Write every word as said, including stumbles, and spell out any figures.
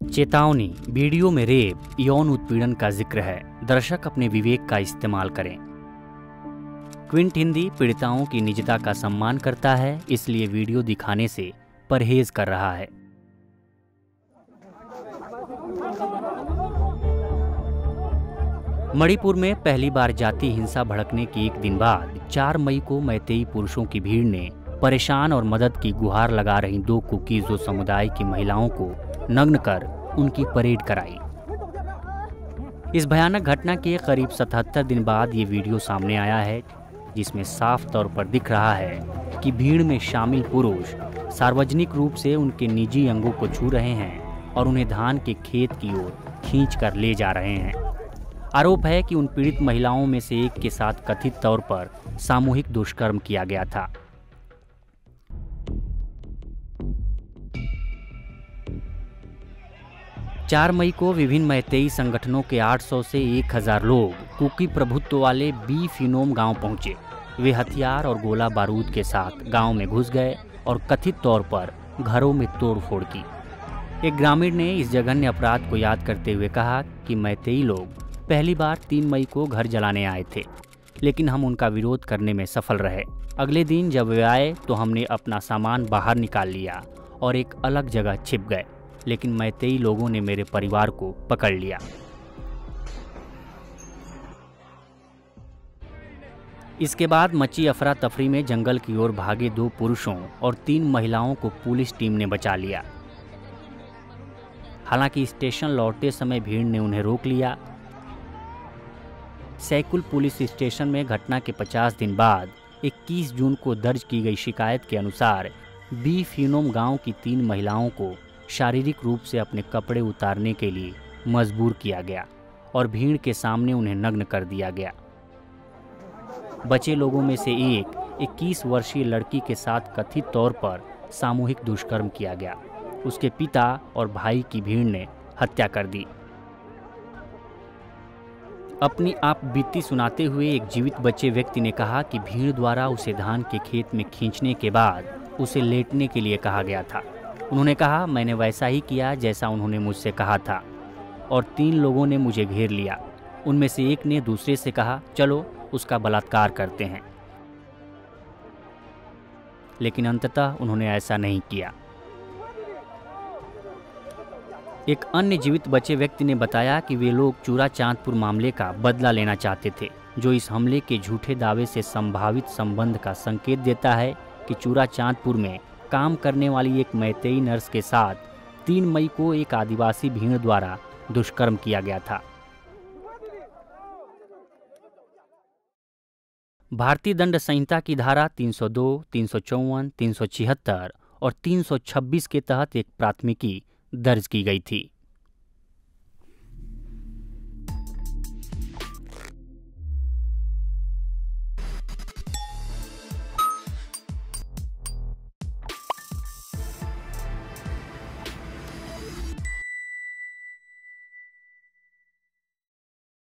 चेतावनी, वीडियो में रेप, यौन उत्पीड़न का जिक्र है। दर्शक अपने विवेक का इस्तेमाल करें। क्विंट हिंदी पीड़िताओं की निजता का सम्मान करता है, इसलिए वीडियो दिखाने से परहेज कर रहा है। मणिपुर में पहली बार जाति हिंसा भड़कने के एक दिन बाद चार मई को मैतेई पुरुषों की भीड़ ने परेशान और मदद की गुहार लगा रही दो कुकीज़ो समुदाय की महिलाओं को नग्न कर उनकी परेड कराई। इस भयानक घटना के करीब सतहत्तर दिन बाद ये वीडियो सामने आया है, जिसमें साफ तौर पर दिख रहा है कि भीड़ में शामिल पुरुष सार्वजनिक रूप से उनके निजी अंगों को छू रहे हैं और उन्हें धान के खेत की ओर खींच कर ले जा रहे हैं। आरोप है कि उन पीड़ित महिलाओं में से एक के साथ कथित तौर पर सामूहिक दुष्कर्म किया गया था। चार मई को विभिन्न मैतेई संगठनों के आठ सौ से एक हज़ार लोग कुकी प्रभुत्व वाले बी फिनोम गांव पहुंचे। वे हथियार और गोला बारूद के साथ गांव में घुस गए और कथित तौर पर घरों में तोड़फोड़ की। एक ग्रामीण ने इस जघन्य अपराध को याद करते हुए कहा कि मैतेई लोग पहली बार तीन मई को घर जलाने आए थे, लेकिन हम उनका विरोध करने में सफल रहे। अगले दिन जब वे आए तो हमने अपना सामान बाहर निकाल लिया और एक अलग जगह छिप गए, लेकिन मैतेई लोगों ने मेरे परिवार को पकड़ लिया। इसके बाद मची अफरा तफरी में जंगल की ओर भागे दो पुरुषों और तीन महिलाओं को पुलिस टीम ने बचा लिया। हालांकि स्टेशन लौटते समय भीड़ ने उन्हें रोक लिया। सैकुल पुलिस स्टेशन में घटना के पचास दिन बाद इक्कीस जून को दर्ज की गई शिकायत के अनुसार बी फिनोम गांव की तीन महिलाओं को शारीरिक रूप से अपने कपड़े उतारने के लिए मजबूर किया गया और भीड़ के सामने उन्हें नग्न कर दिया गया। बचे लोगों में से एक इक्कीस वर्षीय लड़की के साथ कथित तौर पर सामूहिक दुष्कर्म किया गया। उसके पिता और भाई की भीड़ ने हत्या कर दी। अपनी आप बीती सुनाते हुए एक जीवित बचे व्यक्ति ने कहा कि भीड़ द्वारा उसे धान के खेत में खींचने के बाद उसे लेटने के लिए कहा गया था। उन्होंने कहा, मैंने वैसा ही किया जैसा उन्होंने मुझसे कहा था और तीन लोगों ने मुझे घेर लिया। उनमें से एक ने दूसरे से कहा, चलो उसका बलात्कार करते हैं, लेकिन अंततः उन्होंने ऐसा नहीं किया। एक अन्य जीवित बचे व्यक्ति ने बताया कि वे लोग चूरा चांदपुर मामले का बदला लेना चाहते थे, जो इस हमले के झूठे दावे से संभावित संबंध का संकेत देता है कि चूरा चांदपुर में काम करने वाली एक मैतेई नर्स के साथ तीन मई को एक आदिवासी भीड़ द्वारा दुष्कर्म किया गया था। भारतीय दंड संहिता की धारा तीन सौ दो, तीन सौ चौवन, तीन सौ छिहत्तर और तीन सौ छब्बीस के तहत एक प्राथमिकी दर्ज की गई थी।